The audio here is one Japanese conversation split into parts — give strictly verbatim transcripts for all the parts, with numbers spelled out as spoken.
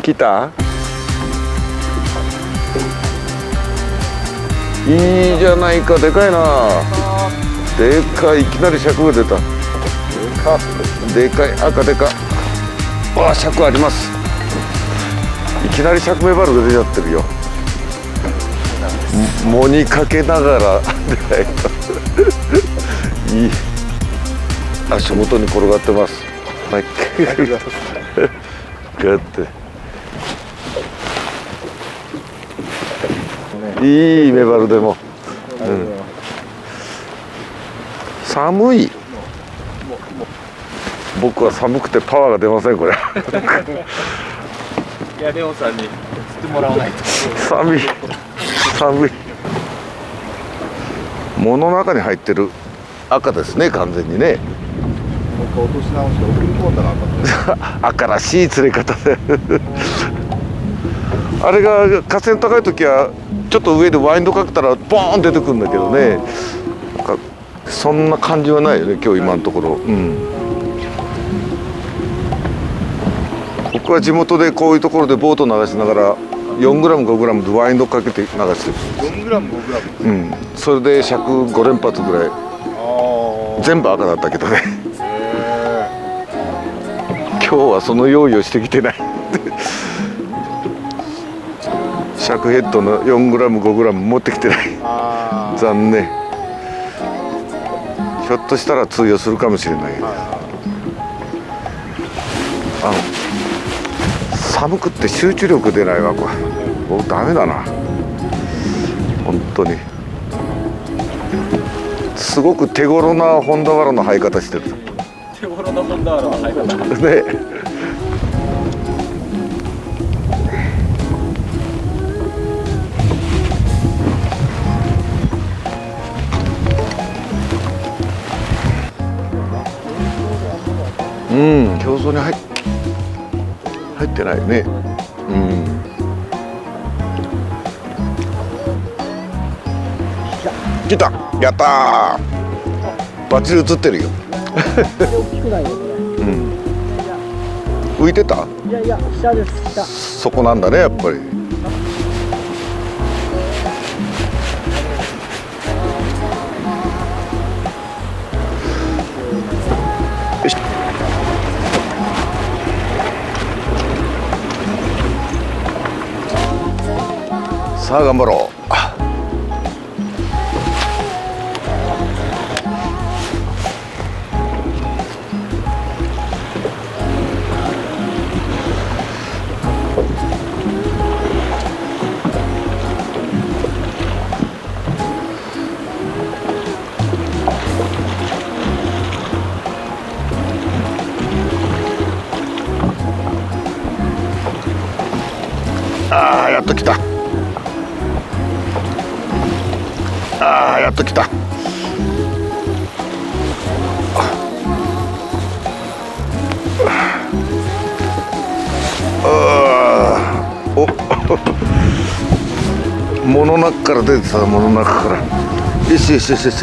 来た。いいじゃないか。でかいな。でかい。いきなり尺が出た。でかい。赤でか。あ、尺あります。いきなり尺メバルが出ちゃってるよ。藻にかけながらいい。足元に転がってます。はい。ガッて。いいメバルでも。うん、寒い。僕は寒くてパワーが出ませんこれ。 いやレオンさんに釣ってもらわないと。 寒い。寒い。藻の中に入ってる赤ですね、完全にね。 落とし直して送り込んだら赤。 赤らしい釣れ方で。あれが河川高い時はちょっと上でワインドかけたらボーン出てくるんだけどね。なんかそんな感じはないよね今日今のところ。うん。僕は地元でこういうところでボート流しながらよんグラムごグラムでワインドかけて流してる。 よんグラムごグラム。 うん。それで尺ご連発ぐらい。全部赤だったけどね。今日はその用意をしてきてない。尺ヘッドのよんグラムごグラム持ってきてない。残念。ひょっとしたら通用するかもしれない。あの寒くって集中力出ないわこれ。僕ダメだな本当に。すごく手頃なホンダワラの生え方してる。 手頃なホンダワラの生え方ね。うん、競争に入っ入ってないね。うん。来た、やったー。バッチリ映ってるよ。 大きくないよこれ。 うん。浮いてた？ いやいや、下です。下。 そこなんだね、やっぱり。よし。さあ頑張ろう。ああ、やっと来た。ああ、やっと来た。ああ、お、藻の中から出てた、藻の中から。よしよしよしよし。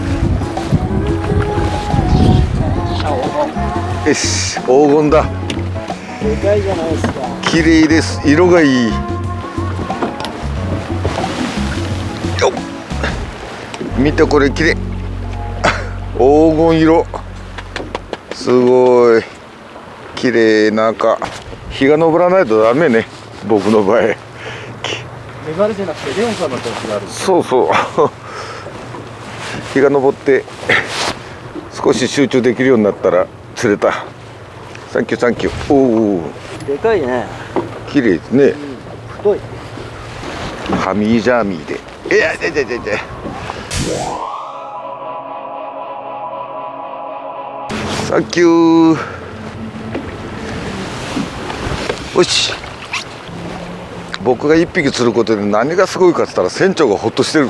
よし、黄金だ。 でかいじゃないですか。 綺麗です。色がいい。よっ。見てこれ綺麗。黄金色。すごい。綺麗な赤。日が昇らないとダメね。僕の場合。 メバルじゃなくてレオンさんの調子がある。 そうそう。日が昇って少し集中できるようになったら釣れた。サンキューサンキュー。おお。 でかいね。 綺麗ですね。うん、 太い。 ハミージャーミーで。いやいやいやいやいや。サンキュー。よし。僕が一匹釣ることで何がすごいかって言ったら船長がほっとしてる。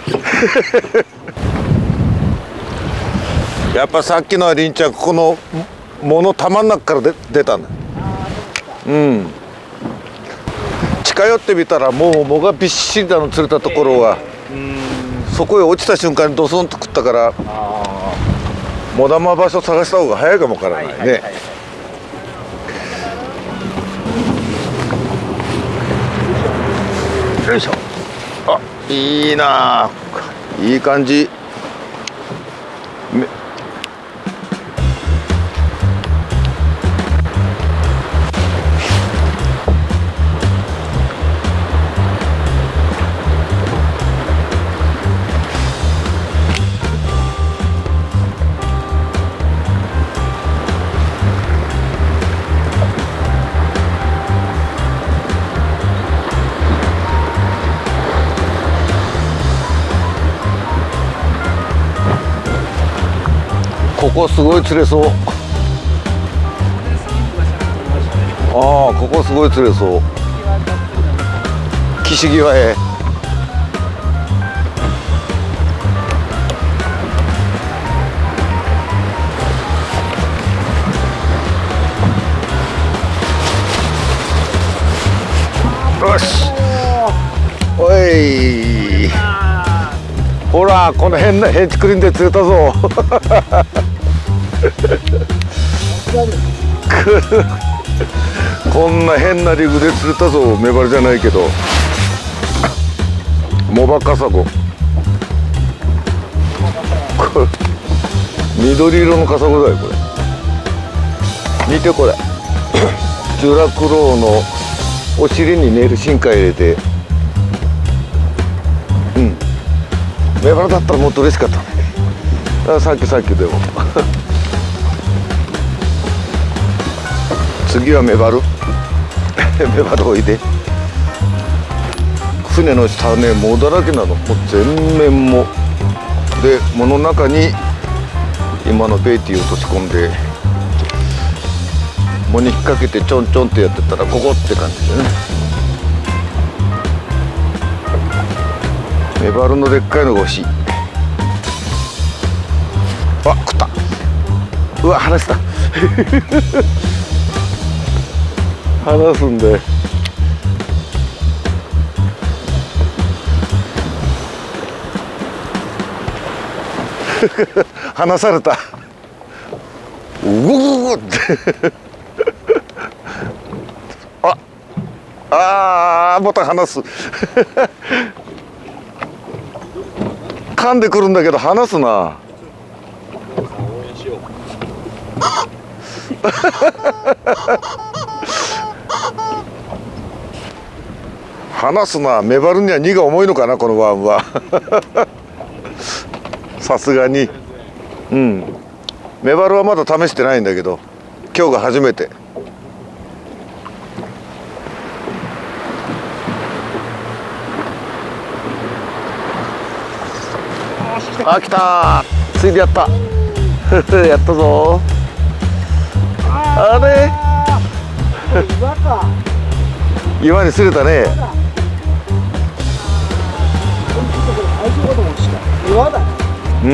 やっぱさっきのはりんちゃんここの藻の玉の中からで出たんだ。うん。近寄ってみたらもう藻がびっしりだの釣れたところは、そこへ落ちた瞬間にドスンと食ったから、藻玉場所探した方が早いかもわからないね。 よいしょ。あ、いいな、いい感じ。めここすごい釣れそう。ああ、ここすごい釣れそう。岸際へ。よし。おい。ほら、この変なヘンチクリンで釣れたぞ。こんな変なリグで釣れたぞ。メバルじゃないけどモバカサゴ。これ緑色のカサゴだよ。これ見て、これジュラクロウのお尻にネイル深海入れて、うん、メバルだったらもっと嬉しかったね。だからさっきさっきでも次はメバルメバルおいで。船の下はね、藻だらけなの。もう全面藻で、藻の中に今のベイティーを落とし込んで、藻に引っ掛けてちょんちょんってやってたらここって感じでね。メバルのでっかいのが欲しい。あ、食った。うわ、離した離すんで。離された。うごごってああー、ボタン離す噛んでくるんだけど離すな。離すな。メバルには荷が重いのかな、このワンはさすがに。うん、メバルはまだ試してないんだけど、今日が初めて。あ、来たー。ついでやったやったぞー。あれ岩か。 岩にすれたね。 岩だ。 うん。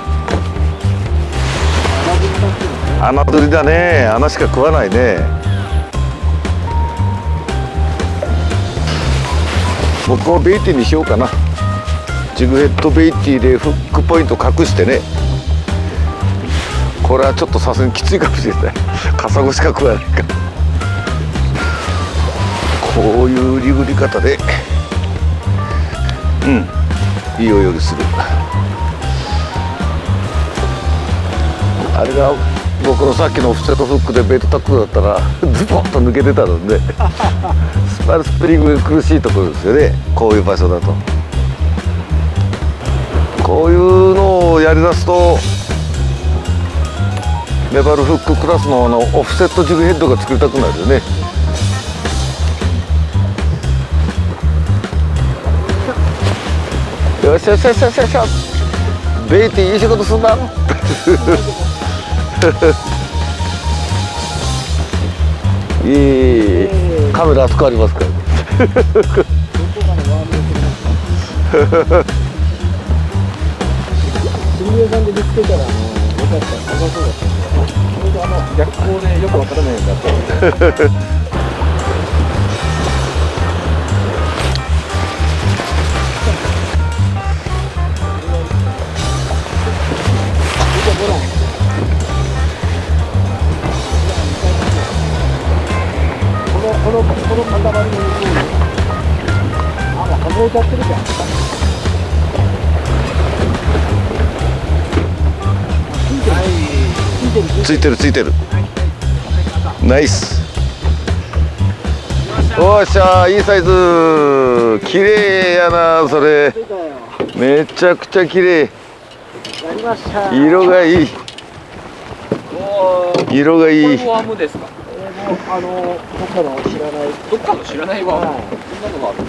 穴釣りだね。穴しか食わないね。僕はベイティにしようかな。ジグヘッドベイティでフックポイント隠してね。これはちょっとさすがにきついかもしれない。カサゴしか食わないから。こういうリグり方で、うん、いい泳ぎする。あれが僕のさっきのオフセットフックでベイトタックルだったらズボッと抜けてたのでスパルスプリングが苦しいところですよね。こういう場所だと。こういうのをやりだすとメバルフッククラスのあのオフセットジグヘッドが作りたくなるよね。よしよしよしよしよし。ベイティいい仕事すんだいいカメラあそこありますから釣り屋さんで見つけたら、あの、よかった、高そうだったんで、それであの、逆光でよくわからないんだった。この、この、この塊の向こうに超えちゃってるじゃん。 ついてるついてる。ナイス。おっしゃー、いいサイズ。綺麗やなそれ。めちゃくちゃ綺麗。 やりました。 色がいい。色がいい。 これワームですか？ あのどっかの知らない。 どっかの知らないワーム。 はいそんなのがある。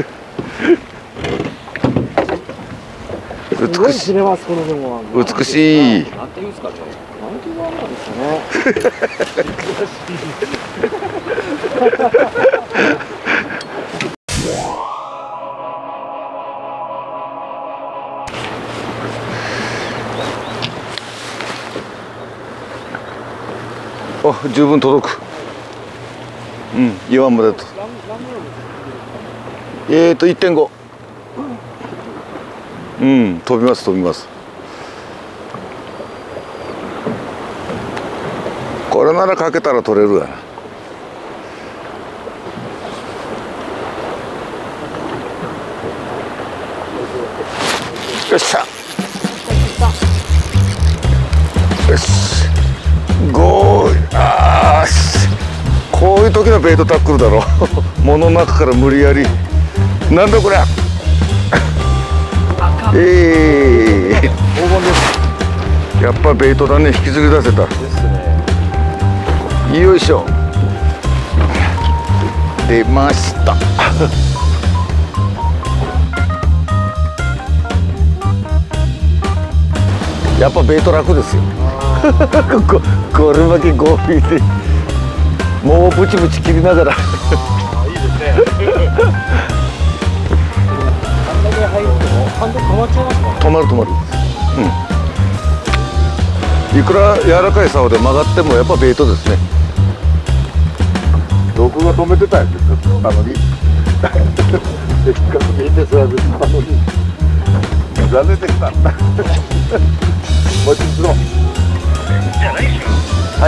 すごい釣れますこのでも。 美しい。 なんていうんですかね。 なんていうワームなんですかね。 あ、十分届く。うん、岩までと。えーと、いってんご。うん、飛びます、飛びます。これならかけたら取れるわな。よっしゃ。よし。ゴー。あー、こういう時のベイトタックルだろ。物の中から無理やり。なんだこれ。ええー。黄金です。やっぱベイトだね、引きずり出せた。ですね。よいしょ。出ました。やっぱベイト楽ですよ。ここれだけゴービーでもうブチブチ切りながら。 いいですね。あんだけ入ってもハンドル止まっちゃいますか？ 止まる止まる。うん。いくら柔らかい竿で曲がってもやっぱベイトですね。 僕が止めてたんですよ。あのに。せっかくいいんですよ。あのに。残念でした。もう一度。 はい。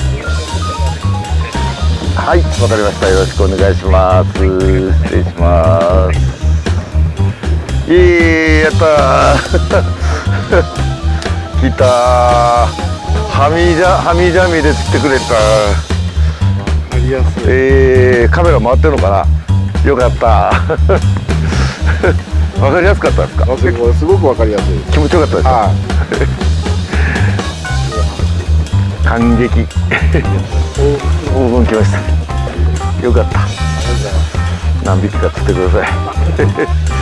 はい、わかりました。よろしくお願いします。失礼します。いい、やったー。来たー。はみじゃ、はみじゃみで釣ってくれた。 わかりやすい。 えー、カメラ回ってるのかな。よかった。わかりやすかったですか。 すごくわかりやすいです。 気持ちよかったですか。 はい。 感激。黄金来ました。よかった。何匹か釣ってください。